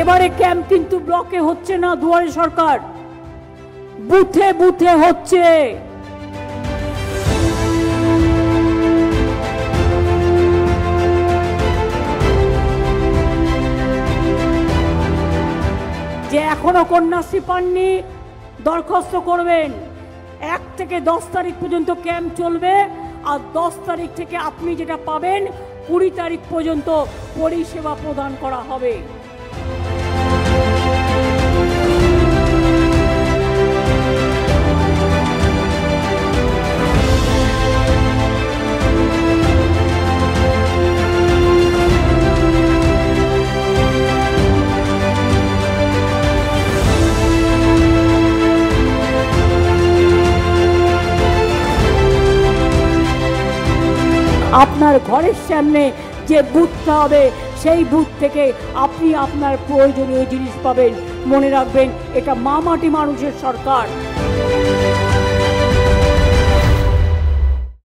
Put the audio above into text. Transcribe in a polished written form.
এবারে ক্যাম্প কিন্তু ব্লকে হচ্ছে না, দুয়ারে সরকার, বুথে বুথে হচ্ছে। যে এখনো কন্যাশ্রী পাননি দরখাস্ত করবেন। 1 থেকে 10 তারিখ পর্যন্ত ক্যাম্প চলবে, আর 10 তারিখ থেকে আপনি যেটা পাবেন 20 তারিখ পর্যন্ত পরিষেবা প্রদান করা হবে। আপনার ঘরের সামনে যে বুথটা হবে সেই বুথ থেকে আপনি আপনার প্রয়োজনীয় জিনিস পাবেন। মনে রাখবেন, এটা মামাটি মানুষের সরকার।